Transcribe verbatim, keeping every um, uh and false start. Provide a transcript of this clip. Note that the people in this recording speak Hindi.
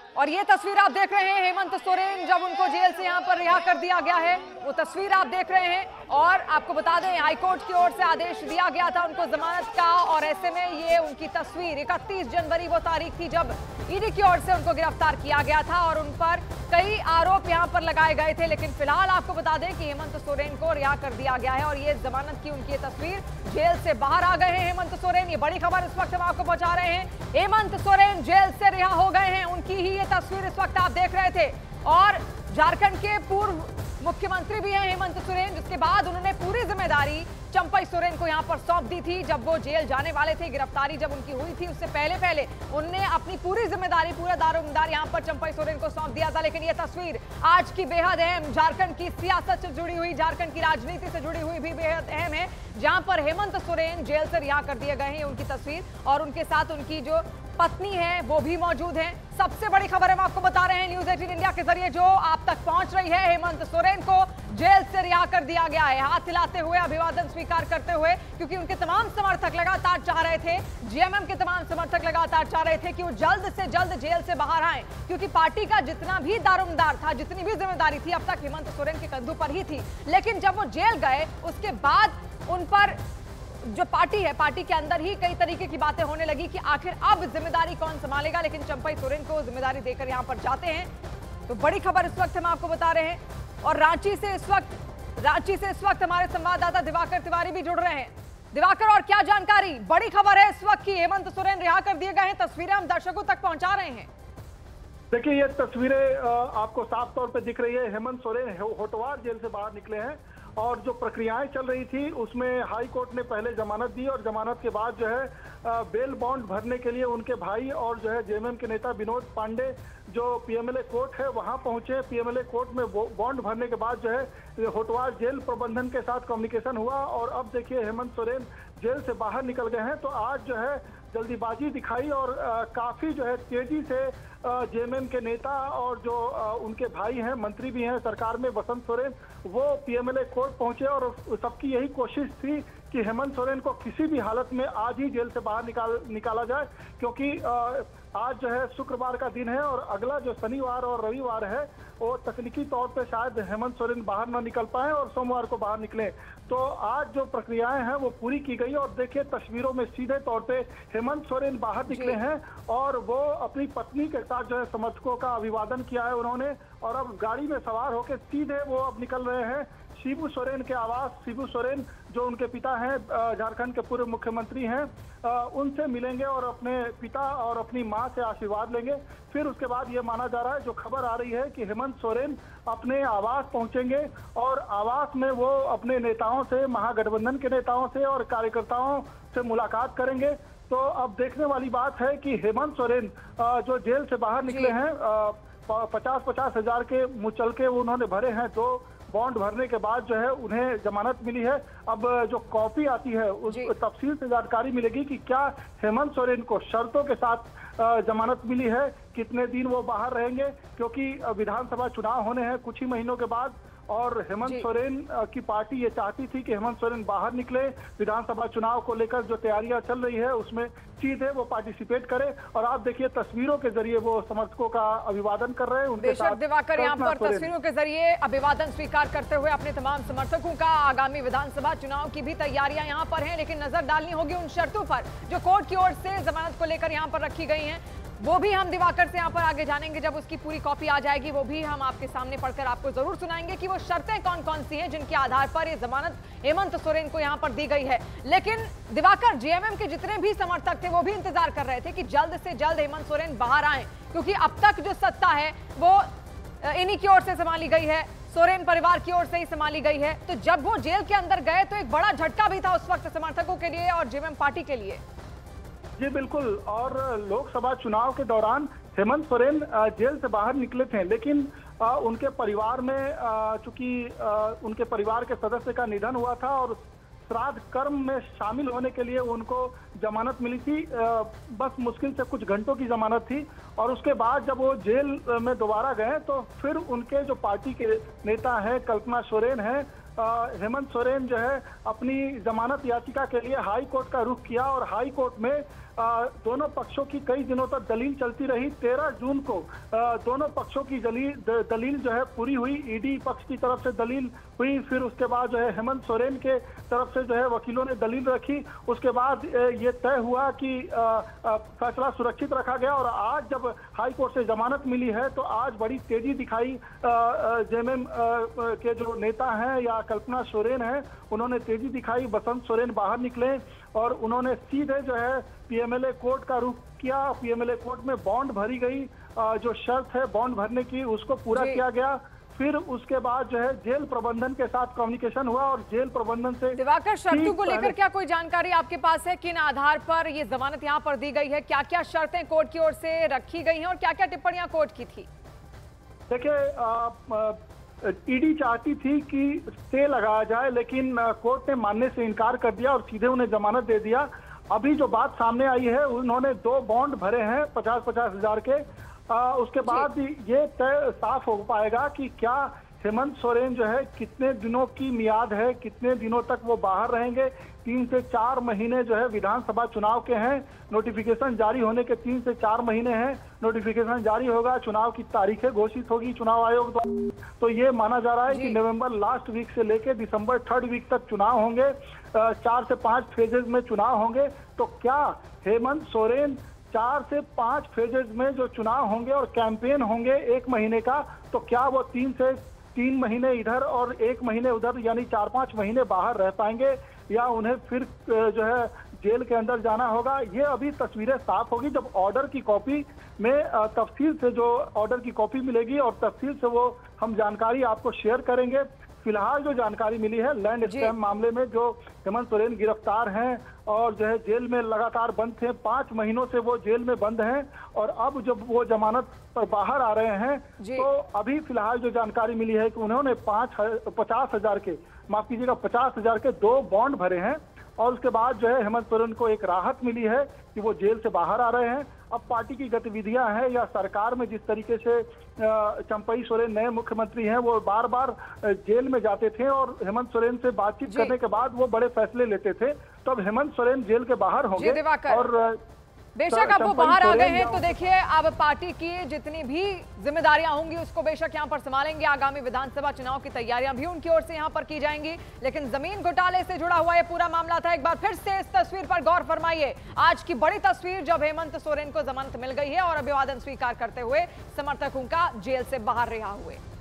और ये तस्वीर आप देख रहे हैं हेमंत सोरेन जब उनको जेल से यहाँ पर रिहा कर दिया गया है, वो तस्वीर आप देख रहे हैं। और आपको बता दें हाईकोर्ट की ओर से आदेश दिया गया था उनको जमानत का, और ऐसे में ये उनकी तस्वीर इकतीस जनवरी वो तारीख थी जब ईडी की ओर से उनको गिरफ्तार किया गया था और उन पर कई आरोप यहाँ पर लगाए गए थे। लेकिन फिलहाल आपको बता दें कि हेमंत सोरेन को रिहा कर दिया गया है और ये जमानत की उनकी तस्वीर, जेल से बाहर आ गए हैं हेमंत सोरेन। ये बड़ी खबर इस वक्त हम आपको पहुंचा रहे हैं। हेमंत सोरेन जेल से रिहा हो गए हैं, उनकी ही ये तस्वीर इस वक्त आप देख रहे थे। और झारखंड के पूर्व मुख्यमंत्री भी हैं हेमंत सोरेन, जिसके बाद उन्होंने पूरी जिम्मेदारी चंपई सोरेन को यहां पर सौंप दी थी जब वो जेल जाने वाले थे। गिरफ्तारी जब उनकी हुई थी उससे पहले पहले उन्होंने अपनी पूरी जिम्मेदारी, पूरा दारोमदार यहां पर चंपई सोरेन को सौंप दिया था। लेकिन ये तस्वीर आज की बेहद अहम, झारखंड की सियासत से जुड़ी हुई, झारखंड की राजनीति से जुड़ी हुई भी बेहद अहम है, जहां पर हेमंत सोरेन जेल से रिहा कर दिए गए हैं। उनकी तस्वीर और उनके साथ उनकी जो पत्नी है वो भी मौजूद हैं। सबसे बड़ी खबर हम आपको बता रहे हैं न्यूज़ अठारह इंडिया के जरिए जो आप तक पहुंच रही है। हेमंत सोरेन को जेल से रिहा कर दिया गया है, हाथ हिलाते हुए, अभिवादन स्वीकार करते हुए, क्योंकि उनके तमाम समर्थक लगातार चाह रहे थे, जेएमएम के तमाम समर्थक लगातार चाह रहे थे कि वो जल्द से जल्द जेल से बाहर आए, क्योंकि पार्टी का जितना भी दारोमदार था, जितनी भी जिम्मेदारी थी अब तक हेमंत सोरेन के कंधों पर ही थी। लेकिन जब वो जेल गए उसके बाद उन पर जो पार्टी है, पार्टी के अंदर ही कई तरीके की बातें होने लगी कि आखिर अब जिम्मेदारी कौन संभालेगा। लेकिन चंपई सोरेन को जिम्मेदारी देकर यहां पर जाते हैं। तो बड़ी खबर इस वक्त हम आपको बता रहे हैं। और रांची से इस वक्त रांची से इस वक्त हमारे संवाददाता दिवाकर तिवारी भी जुड़ रहे हैं। दिवाकर, और क्या जानकारी? बड़ी खबर है इस वक्त की हेमंत सोरेन रिहा कर दिए गए हैं, तस्वीरें हम दर्शकों तक पहुंचा रहे हैं। देखिए, ये तस्वीरें आपको साफ तौर पे दिख रही है। हेमंत सोरेन होटवार जेल से बाहर निकले हैं और जो प्रक्रियाएं चल रही थी उसमें हाई कोर्ट ने पहले जमानत दी और जमानत के बाद जो है बेल बॉन्ड भरने के लिए उनके भाई और जो है जेएमएम के नेता विनोद पांडे जो पीएमएलए कोर्ट है वहां पहुंचे। पीएमएलए कोर्ट में बॉन्ड भरने के बाद जो है होटवार जेल प्रबंधन के साथ कम्युनिकेशन हुआ और अब देखिए हेमंत सोरेन जेल से बाहर निकल गए हैं। तो आज जो है जल्दीबाजी दिखाई और आ, काफी जो है तेजी से जेएमएम के नेता और जो आ, उनके भाई हैं, मंत्री भी हैं सरकार में, वसंत सोरेन, वो पीएमएलए कोर्ट पहुंचे और सबकी यही कोशिश थी कि हेमंत सोरेन को किसी भी हालत में आज ही जेल से बाहर निकाल निकाला जाए, क्योंकि आ, आज जो है शुक्रवार का दिन है और अगला जो शनिवार और रविवार है वो तकनीकी तौर पे शायद हेमंत सोरेन बाहर ना निकल पाए और सोमवार को बाहर निकले। तो आज जो प्रक्रियाएं हैं वो पूरी की गई और देखिए तस्वीरों में सीधे तौर पे हेमंत सोरेन बाहर निकले हैं और वो अपनी पत्नी के साथ जो है समर्थकों का अभिवादन किया है उन्होंने और अब गाड़ी में सवार होकर सीधे वो अब निकल रहे हैं शिबू सोरेन के आवास। शिबू सोरेन जो उनके पिता हैं, झारखंड के पूर्व मुख्यमंत्री हैं, उनसे मिलेंगे और अपने पिता और अपनी मां से आशीर्वाद लेंगे। फिर उसके बाद ये माना जा रहा है, जो खबर आ रही है कि हेमंत सोरेन अपने आवास पहुंचेंगे और आवास में वो अपने नेताओं से, महागठबंधन के नेताओं से और कार्यकर्ताओं से मुलाकात करेंगे। तो अब देखने वाली बात है कि हेमंत सोरेन जो जेल से बाहर निकले हैं, पचास पचास हजार के मुचलके उन्होंने भरे हैं, तो बॉन्ड भरने के बाद जो है उन्हें जमानत मिली है। अब जो कॉपी आती है उस तफसील से जानकारी मिलेगी कि क्या हेमंत सोरेन को शर्तों के साथ जमानत मिली है, कितने दिन वो बाहर रहेंगे, क्योंकि विधानसभा चुनाव होने हैं कुछ ही महीनों के बाद और हेमंत सोरेन की पार्टी ये चाहती थी कि हेमंत सोरेन बाहर निकले, विधानसभा चुनाव को लेकर जो तैयारियां चल रही है उसमें सीधे वो पार्टिसिपेट करे। और आप देखिए तस्वीरों के जरिए वो समर्थकों का अभिवादन कर रहे हैं। उनके साथ दिवाकर यहाँ पर तस्वीरों के जरिए अभिवादन स्वीकार करते हुए अपने तमाम समर्थकों का। आगामी विधानसभा चुनाव की भी तैयारियां यहाँ पर हैं, लेकिन नजर डालनी होगी उन शर्तों पर जो कोर्ट की ओर से जमानत को लेकर यहाँ पर रखी गई हैं। वो भी हम दिवाकर से यहाँ पर आगे जानेंगे, जब उसकी पूरी कॉपी आ जाएगी वो भी हम आपके सामने पढ़कर आपको जरूर सुनाएंगे कि वो शर्तें कौन कौन सी हैं जिनके आधार पर ये जमानत हेमंत सोरेन को यहाँ पर दी गई है। लेकिन दिवाकर, जेएमएम के जितने भी समर्थक थे वो भी इंतजार कर रहे थे कि जल्द से जल्द हेमंत सोरेन बाहर आए, क्योंकि अब तक जो सत्ता है वो इन्हीं की ओर से संभाली गई है, सोरेन परिवार की ओर से ही संभाली गई है। तो जब वो जेल के अंदर गए तो एक बड़ा झटका भी था उस वक्त समर्थकों के लिए और जेएमएम पार्टी के लिए। जी बिल्कुल, और लोकसभा चुनाव के दौरान हेमंत सोरेन जेल से बाहर निकले थे, लेकिन उनके परिवार में चूंकि उनके परिवार के सदस्य का निधन हुआ था और श्राद्ध कर्म में शामिल होने के लिए उनको जमानत मिली थी। बस मुश्किल से कुछ घंटों की जमानत थी और उसके बाद जब वो जेल में दोबारा गए तो फिर उनके जो पार्टी के नेता हैं, कल्पना सोरेन हैं, हेमंत सोरेन जो है अपनी जमानत याचिका के लिए हाई कोर्ट का रुख किया और हाई कोर्ट में दोनों पक्षों की कई दिनों तक दलील चलती रही। तेरह जून को दोनों पक्षों की दलील दलील जो है पूरी हुई। ईडी पक्ष की तरफ से दलील हुई, फिर उसके बाद जो है हेमंत सोरेन के तरफ से जो है वकीलों ने दलील रखी। उसके बाद ये तय हुआ कि फैसला सुरक्षित रखा गया और आज जब हाई कोर्ट से जमानत मिली है तो आज बड़ी तेजी दिखाई जेएमएम के जो नेता हैं या कल्पना सोरेन है, उन्होंने तेजी दिखाई। बसंत सोरेन बाहर निकले और उन्होंने सीधे जो है पीएमएलए कोर्ट का रुख किया। पीएमएलए कोर्ट में बॉन्ड भरी गई, जो शर्त है बॉन्ड भरने की उसको पूरा किया गया। फिर उसके बाद जो है जेल प्रबंधन के साथ कम्युनिकेशन हुआ और जेल प्रबंधन से दिवाकर शर्तों को लेकर क्या कोई जानकारी आपके पास है? किन आधार पर ये जमानत यहाँ पर दी गई है? क्या क्या शर्तें कोर्ट की ओर से रखी गई हैं और क्या क्या टिप्पणियां कोर्ट की थी? देखिए, ईडी चाहती थी कि स्टे लगाया जाए, लेकिन कोर्ट ने मानने से इनकार कर दिया और सीधे उन्हें जमानत दे दिया। अभी जो बात सामने आई है, उन्होंने दो बॉन्ड भरे हैं पचास पचास हजार के। आ, उसके बाद ये तय साफ हो पाएगा कि क्या हेमंत सोरेन जो है कितने दिनों की मियाद है, कितने दिनों तक वो बाहर रहेंगे। तीन से चार महीने जो है विधानसभा चुनाव के हैं, नोटिफिकेशन जारी होने के तीन से चार महीने हैं। नोटिफिकेशन जारी होगा, चुनाव की तारीखें घोषित होगी चुनाव आयोग द्वारा। तो ये माना जा रहा है कि नवंबर लास्ट वीक से लेकर दिसंबर थर्ड वीक तक चुनाव होंगे। चार से पांच फेजेज में चुनाव होंगे। तो क्या हेमंत सोरेन चार से पांच फेजेज में जो चुनाव होंगे और कैंपेन होंगे एक महीने का, तो क्या वो तीन से तीन महीने इधर और एक महीने उधर यानी चार पांच महीने बाहर रह पाएंगे या उन्हें फिर जो है जेल के अंदर जाना होगा? ये अभी तस्वीरें साफ होगी जब ऑर्डर की कॉपी में तफसील से जो ऑर्डर की कॉपी मिलेगी और तफसील से वो हम जानकारी आपको शेयर करेंगे। फिलहाल जो जानकारी मिली है लैंड स्कैम मामले में जो हेमंत सोरेन गिरफ्तार हैं और जो है जेल में लगातार बंद थे, पांच महीनों से वो जेल में बंद हैं और अब जब वो जमानत पर बाहर आ रहे हैं तो अभी फिलहाल जो जानकारी मिली है कि उन्होंने पांच पचास हजार के माफ कीजिएगा पचास हजार के दो बॉन्ड भरे हैं और उसके बाद जो है हेमंत सोरेन को एक राहत मिली है कि वो जेल से बाहर आ रहे हैं। अब पार्टी की गतिविधियां हैं या सरकार में जिस तरीके से चंपई सोरेन नए मुख्यमंत्री हैं, वो बार बार जेल में जाते थे और हेमंत सोरेन से बातचीत करने के बाद वो बड़े फैसले लेते थे। तो अब हेमंत सोरेन जेल के बाहर होंगे और बेशक अब वो बाहर आ गए हैं तो देखिए अब पार्टी की जितनी भी जिम्मेदारियां होंगी उसको बेशक यहां पर संभालेंगे। आगामी विधानसभा चुनाव की तैयारियां भी उनकी ओर से यहां पर की जाएंगी। लेकिन जमीन घोटाले से जुड़ा हुआ ये पूरा मामला था। एक बार फिर से इस तस्वीर पर गौर फरमाइए, आज की बड़ी तस्वीर जब हेमंत सोरेन को जमानत मिल गई है और अभिवादन स्वीकार करते हुए समर्थक उनका जेल से बाहर रिहा हुए।